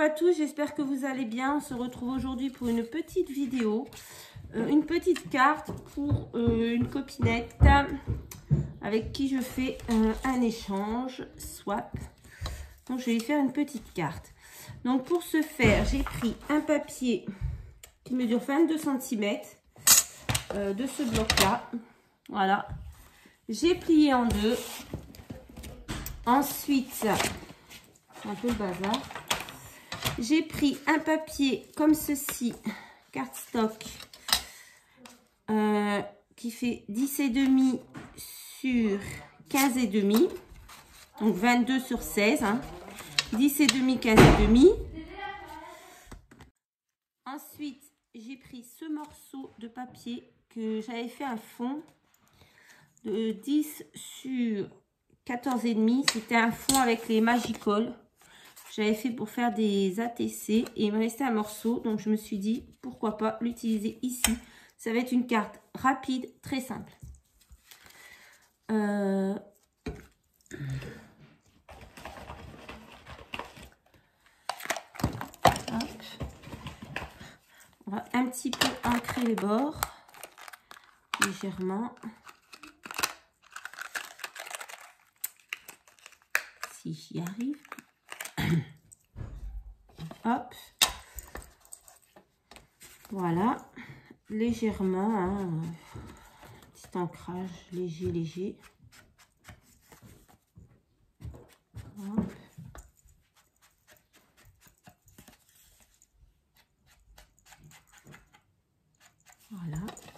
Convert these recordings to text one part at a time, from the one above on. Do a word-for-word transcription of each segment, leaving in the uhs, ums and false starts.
à tous, j'espère que vous allez bien. On se retrouve aujourd'hui pour une petite vidéo, euh, une petite carte pour euh, une copinette avec qui je fais euh, un échange, swap. Donc je vais lui faire une petite carte. Donc pour ce faire, j'ai pris un papier qui mesure vingt-deux centimètres euh, de ce bloc-là. Voilà. J'ai plié en deux. Ensuite, un peu le bazar. J'ai pris un papier comme ceci, cardstock, euh, qui fait dix et demi sur quinze et demi, donc vingt-deux sur seize, hein. dix et demi, quinze et demi. Ensuite, j'ai pris ce morceau de papier que j'avais fait un fond de dix sur quatorze et demi. C'était un fond avec les Magicoll. J'avais fait pour faire des A T C et il me restait un morceau. Donc, je me suis dit, pourquoi pas l'utiliser ici. Ça va être une carte rapide, très simple. Euh... On va un petit peu ancrer les bords, légèrement. Si j'y arrive. Hop. Voilà. Légèrement. Hein. Petit ancrage léger, léger. Hop. Voilà.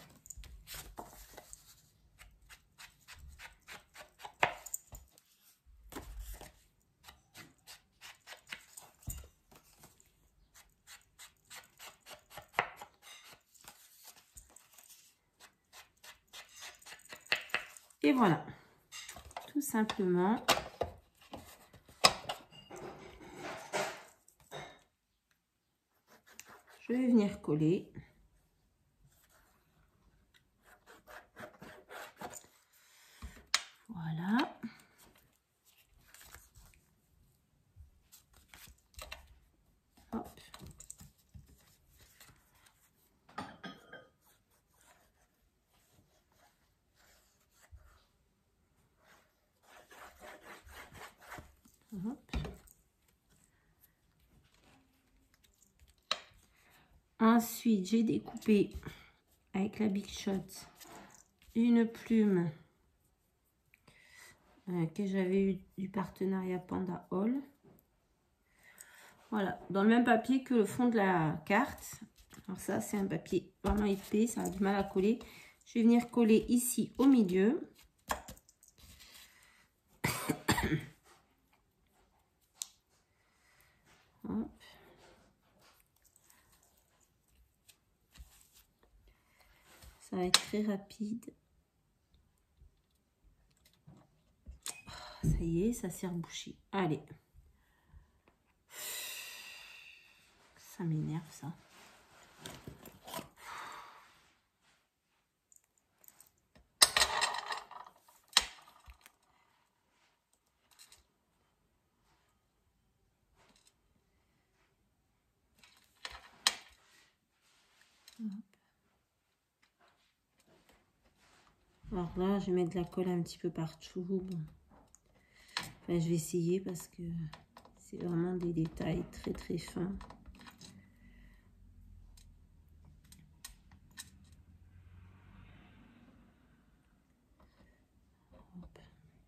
Et voilà, tout simplement. Je vais venir coller. Voilà. Hop. Hop. Ensuite, j'ai découpé avec la Big Shot une plume euh, que j'avais eu du partenariat Panda Hall. Voilà, dans le même papier que le fond de la carte. Alors ça, c'est un papier vraiment épais, ça a du mal à coller. Je vais venir coller ici au milieu. Hop. Ça va être très rapide. Oh, ça y est, ça s'est rebouché. Allez. Ça m'énerve, ça. Hop. Alors là, je vais mettre de la colle un petit peu partout. Bon. Enfin, je vais essayer parce que c'est vraiment des détails très très fins. Hop.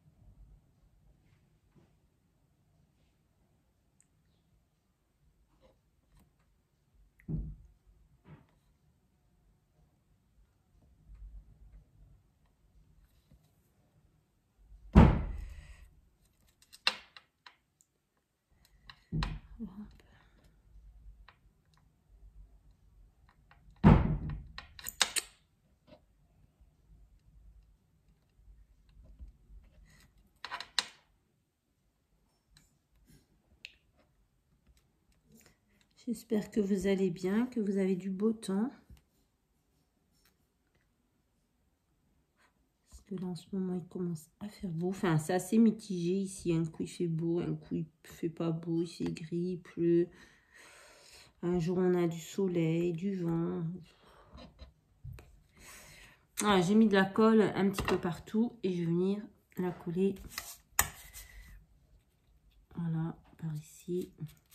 J'espère que vous allez bien, que vous avez du beau temps. Parce que là, en ce moment, il commence à faire beau. Enfin, c'est assez mitigé ici. Un coup, il fait beau, un coup, il fait pas beau. Il fait gris, il pleut. Un jour, on a du soleil, du vent. Ah, j'ai mis de la colle un petit peu partout et je vais venir la coller. Voilà, par ici.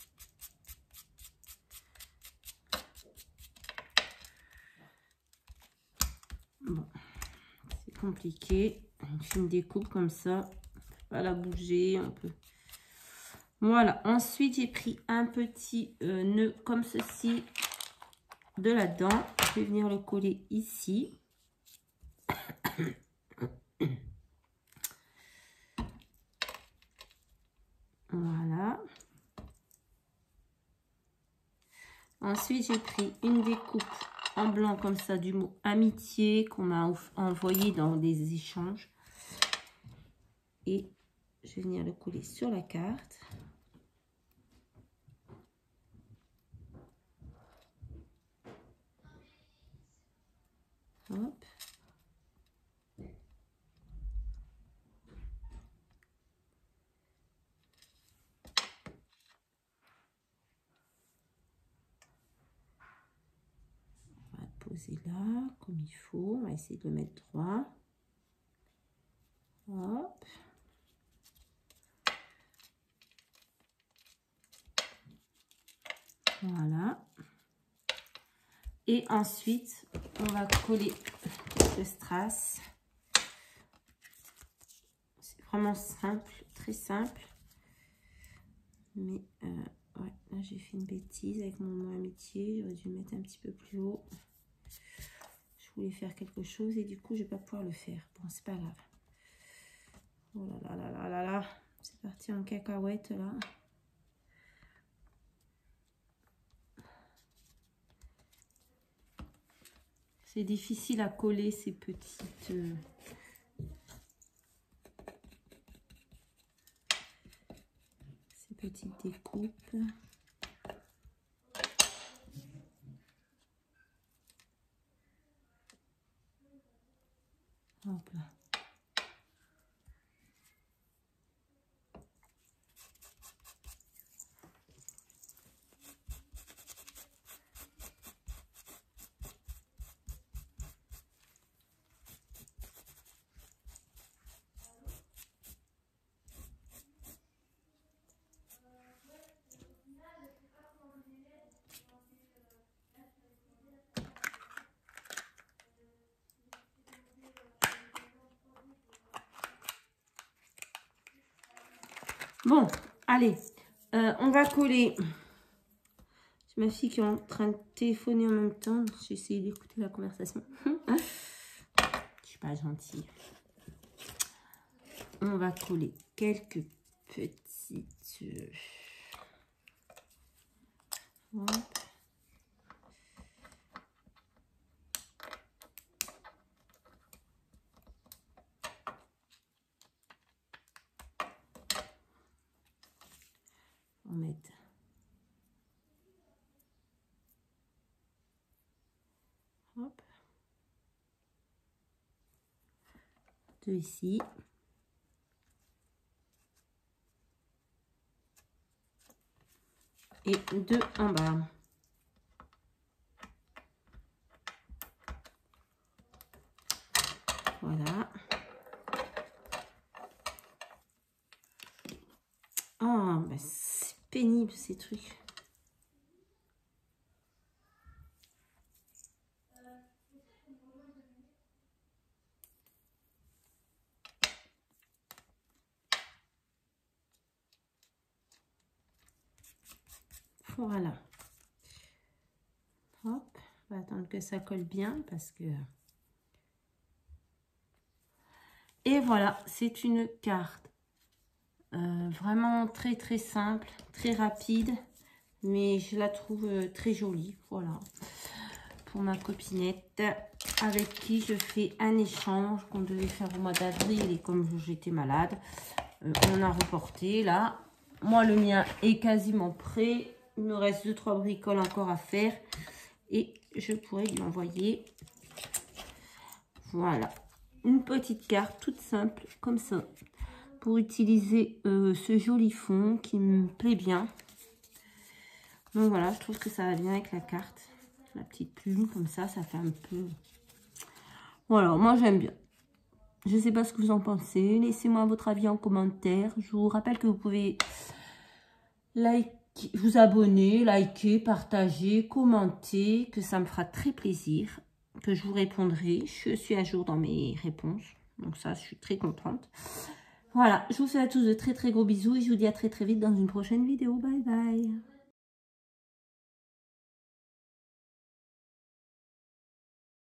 Bon, c'est compliqué. Je fais une découpe comme ça. Pas la bouger, on peut. Voilà. Ensuite, j'ai pris un petit euh, nœud comme ceci de là-dedans. Je vais venir le coller ici. Voilà. Ensuite, j'ai pris une découpe en blanc comme ça du mot amitié qu'on m'a envoyé dans des échanges. Et je vais venir le coller sur la carte. Hop. On va le poser là, comme il faut. On va essayer de le mettre droit. Hop. Voilà. Et ensuite, on va coller le strass. C'est vraiment simple, très simple. Mais euh, ouais, là j'ai fait une bêtise avec mon mot amitié. J'aurais dû le mettre un petit peu plus haut. Je voulais faire quelque chose et du coup, je vais pas pouvoir le faire. Bon, c'est pas grave. Oh là là là là là là. C'est parti en cacahuète là. C'est difficile à coller ces petites... Euh, ces petites découpes. Hop là. Bon, allez, euh, on va coller. J'ai ma fille qui est en train de téléphoner en même temps. J'ai essayé d'écouter la conversation. Je suis pas gentille. On va coller quelques petites... Hop. On va mettre hop, deux ici et deux en bas. Voilà. Oh, bah c'est pénible ces trucs. Voilà. Hop, on va attendre que ça colle bien parce que... Et voilà, c'est une carte euh, vraiment très très simple, très rapide, mais je la trouve euh, très jolie. Voilà, pour ma copinette avec qui je fais un échange qu'on devait faire au mois d'avril et comme j'étais malade, euh, on a reporté là. Moi, le mien est quasiment prêt. Il me reste deux trois bricoles encore à faire et je pourrais lui envoyer. Voilà, une petite carte toute simple comme ça pour utiliser euh, ce joli fond qui me plaît bien. Donc voilà, je trouve que ça va bien avec la carte. La petite plume, comme ça, ça fait un peu... Voilà, moi j'aime bien. Je ne sais pas ce que vous en pensez. Laissez-moi votre avis en commentaire. Je vous rappelle que vous pouvez like, vous abonner, liker, partager, commenter, que ça me fera très plaisir, que je vous répondrai. Je suis à jour dans mes réponses. Donc ça, je suis très contente. Voilà, je vous fais à tous de très très gros bisous et je vous dis à très très vite dans une prochaine vidéo. Bye bye.